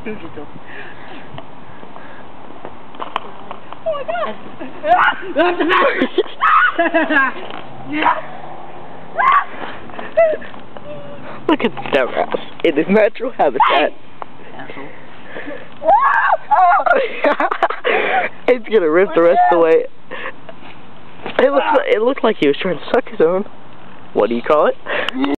Digital. Oh my god! Look at the mouse in his natural habitat. It's gonna rip the rest of the way. It looks like he was trying to suck his own. What do you call it?